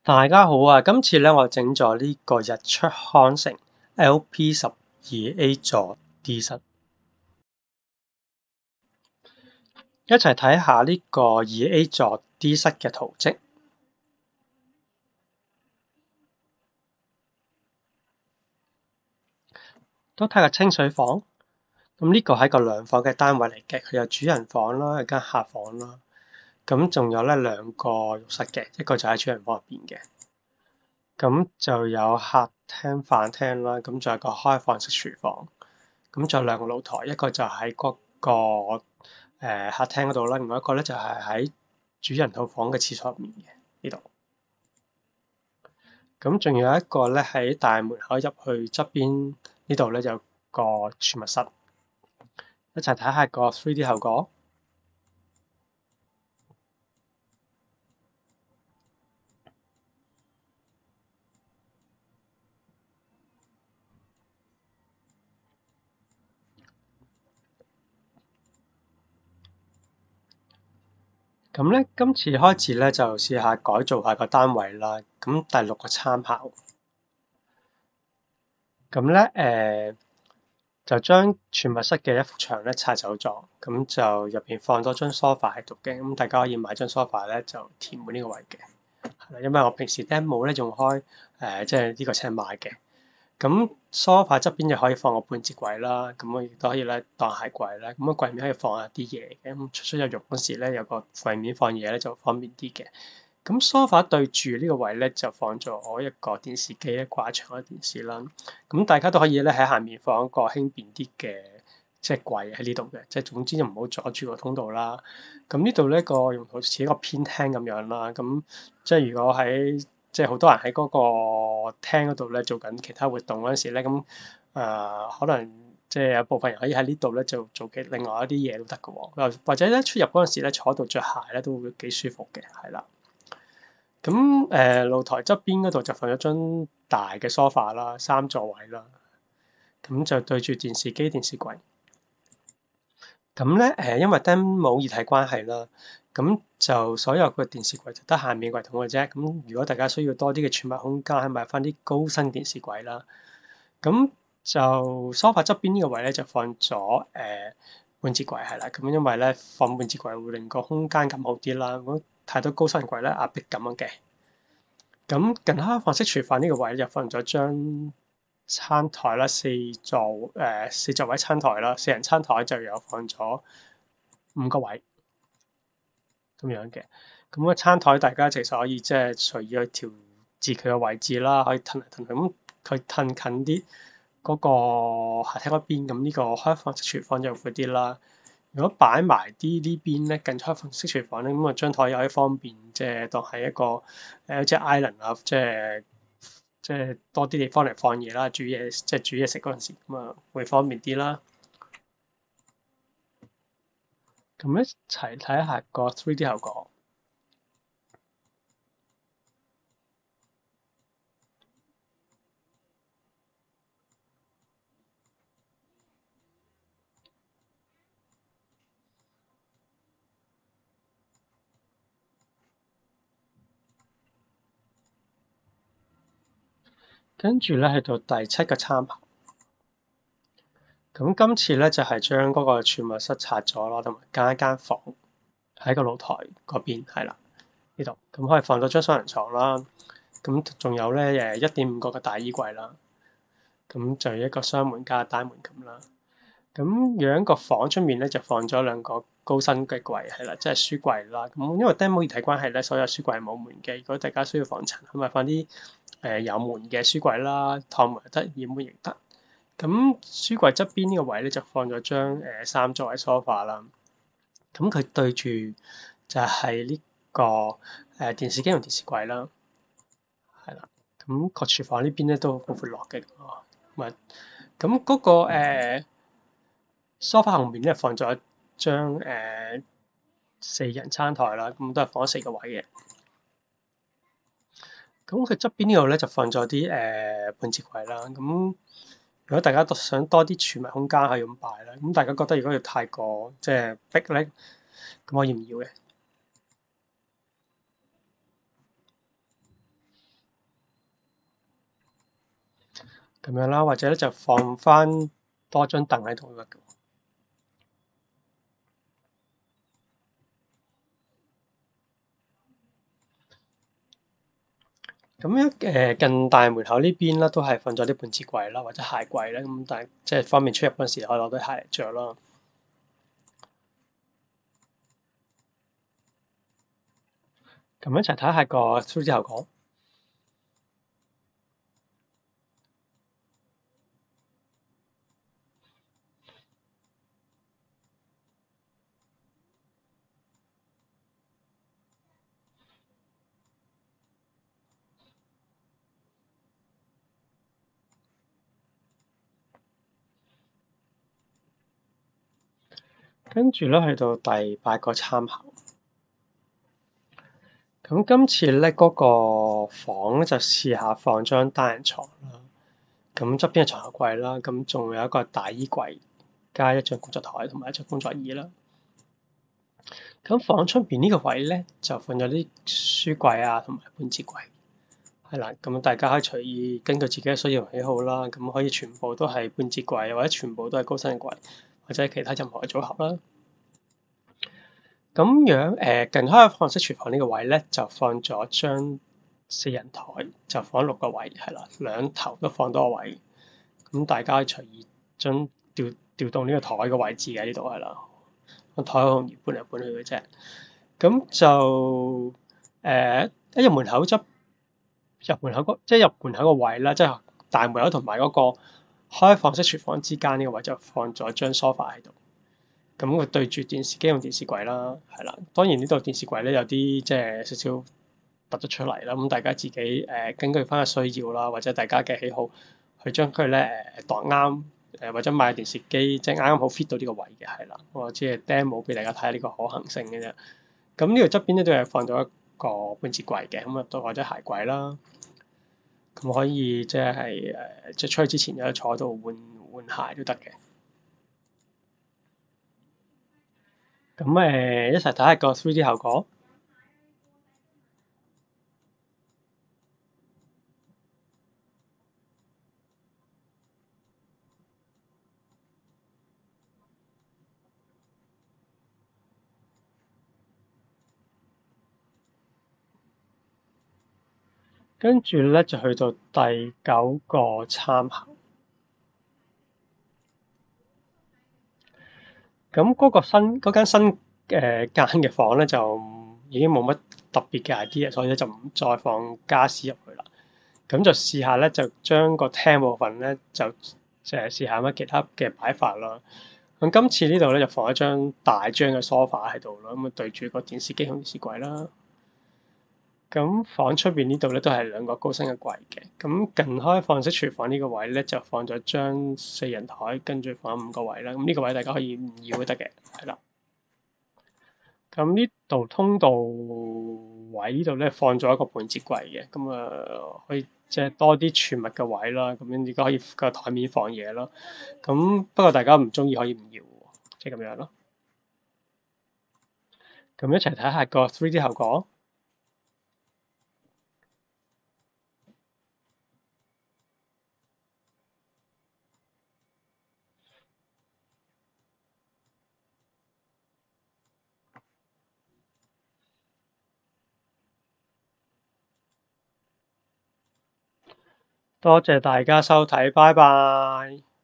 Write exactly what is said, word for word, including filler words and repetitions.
大家好啊！今次咧我整咗呢個日出康城 L P 十二 A 座 D 室，一齊睇下呢個二 A 座 D 室嘅圖蹟。都睇下清水房，咁呢個係個兩房嘅單位嚟嘅，佢有主人房啦，有間客房啦，咁仲有咧兩個浴室嘅，一個就喺主人房入邊嘅，咁就有客廳、飯廳啦，咁仲有個開放式廚房，咁仲有兩個露台，一個就喺嗰個誒客廳嗰度啦，另外一個咧就係喺主人套房嘅廁所入面嘅呢度。咁仲有一個咧喺大門口入去側邊呢度咧有個儲物室，一齊睇下個 three D 效果。咁咧今次開始咧就試下改造下個單位啦。咁第六個參考，咁咧誒就將儲物室嘅一幅牆咧拆走咗，咁就入邊放多張 sofa 喺度嘅。咁大家可以買張 sofa 咧就填滿呢個位嘅。係啦，因為我平時 demo 咧用開誒即係呢個尺碼嘅。咁 sofa 側邊就可以放個半截櫃啦，咁我亦都可以咧當鞋櫃咧，咁個櫃面可以放下啲嘢嘅，咁出出入入嗰時咧有個櫃面放嘢咧就方便啲嘅。咁 sofa 對住呢個位咧就放咗我一個電視機咧掛牆嘅電視啦，咁大家都可以咧喺下面放一個輕便啲嘅即係櫃喺呢度嘅，即係總之就唔好阻住個通道啦。咁呢度咧個用途似一個偏廳咁樣啦，咁即係如果喺即係好多人喺嗰個廳嗰度咧做緊其他活動嗰陣時咧，咁誒、呃、可能即係有部分人可以喺呢度咧就做嘅另外一啲嘢都得嘅喎，或者咧出入嗰陣時咧坐喺度着鞋咧都會幾舒服嘅，係啦。咁誒、呃、露台側邊嗰度就放咗張大嘅 sofa 啦，三座位啦，咁就對住電視機、電視櫃。咁咧誒，因為燈冇熱體關係啦，咁就所有個電視櫃就得下面櫃筒嘅啫。咁如果大家需要多啲嘅儲物空間，買翻啲高身電視櫃啦。咁就 sofa 側邊呢個位咧就放咗誒、呃、半截櫃係啦。咁因為咧放半截櫃會令個空間感好啲啦。咁太多高身櫃咧壓迫咁樣嘅。咁近開放式廚房呢個位就放咗張餐台啦，四座誒、呃、四座位餐台啦，四人餐台就有放咗五個位咁樣嘅。咁個餐台大家其實可以即係隨意去調節佢嘅位置啦，可以騰嚟騰去，咁佢騰近啲嗰個客廳嗰邊，咁呢個開放式廚房就會啲啦。如果擺埋啲呢邊咧，近開放式廚房咧，咁啊張台又可以方便，即係當係一個誒即係 island 啊，即係即係多啲地方嚟放嘢啦，煮嘢即係煮嘢食嗰陣時，咁啊會方便啲啦。咁一齊睇下個 three D 效果。跟住咧去到第七個參考。咁今次咧就係將嗰個儲物室拆咗咯，同埋加一間房喺個露台嗰邊，係啦呢度，咁可以放到張雙人床啦。咁仲有咧誒一點五個嘅大衣櫃啦。咁就一個雙門加單門咁啦。咁樣個房出面咧就放咗兩個高身嘅櫃，係啦，即係書櫃啦。咁因為 demo 熱體關係咧，所有書櫃係冇門嘅。如果大家需要防塵，咁咪放啲誒有門嘅書櫃啦，趟門又得，掩門亦得。咁書櫃側邊呢個位咧就放咗張誒三座位 sofa 啦。咁佢對住就係呢個誒電視機同電視櫃啦，係啦。咁個廚房呢邊咧都好闊落嘅，咁啊，咁嗰個誒 sofa 後面咧放咗一張誒四人餐台啦，咁都係放咗四個位嘅。咁佢側邊呢度咧就放咗啲誒半截櫃啦。咁如果大家想多啲儲物空間，可以咁擺啦。咁大家覺得如果要太過即係逼咧，咁可以唔要嘅。 咁樣啦，或者咧就放翻多張凳喺度都得嘅。咁樣誒近大門口呢邊咧，都係放咗啲半截櫃啦，或者鞋櫃咧，咁但係即係方便出入嗰陣時可以攞對鞋嚟着咯。咁一齊睇下個 three D 效果。跟住咧去到第八個參考。咁今次咧嗰個房咧就試下放張單人床啦。咁側邊係床頭櫃啦，咁仲有一個大衣櫃加一張工作台同埋一張工作椅啦。咁房出邊呢個位咧就放咗啲書櫃啊同埋半截櫃，係啦。咁大家可以隨意根據自己嘅需要同喜好啦，咁可以全部都係半截櫃，或者全部都係高身櫃，或者其他任何嘅組合啦。咁樣誒、呃、近開放式廚房呢個位咧，就放咗張四人台，就放六個位，係啦，兩頭都放多個位。咁大家可以隨意將調調動呢個台嘅位置嘅呢度係啦，個台好容易搬嚟搬去嘅啫。咁就誒一入門口執入門口嗰即係入門口個位啦，即係大門口同埋嗰個開放式廚房之間呢個位就放咗張 sofa 喺度。咁佢對住電視機同電視櫃啦，係啦。當然呢度電視櫃咧有啲即係少少突咗出嚟啦。咁大家自己誒、呃、根據翻個需要啦，或者大家嘅喜好去將佢咧誒度啱誒，或者買電視機即係啱啱好 fit 到呢個位嘅，係啦。我只係 demo 俾大家睇下呢個可行性嘅啫。咁呢度側邊咧都係放咗一個半截櫃嘅，咁啊都或者鞋櫃啦。咁可以即係誒即係出去之前有得坐喺度換換鞋都得嘅。咁誒一齊睇下個 three D 效果。跟住咧就去到第九個參考。咁嗰個新嗰間新誒間嘅房咧就已經冇乜特別嘅 idea，所以咧就唔再放家私入去啦。咁就試下咧，就將個廳部分咧就誒試下乜其他嘅擺法啦。咁今次呢度咧就放一張大張嘅 sofa 喺度啦，咁啊對住個電視機同電視櫃啦。咁房出邊呢度咧都係兩個高身嘅櫃嘅。咁近開放式廚房呢個位咧就放咗張四人台，跟住放五個位啦。咁呢個位大家可以唔要都得嘅，係啦。咁呢度通道位呢度咧放咗一個半截櫃嘅，咁啊可以即係多啲儲物嘅位啦。咁樣而家可以個台面放嘢咯。咁不過大家唔中意可以唔要，即係咁樣咯。咁一齊睇下個 three D 效果。多謝大家收睇，拜拜。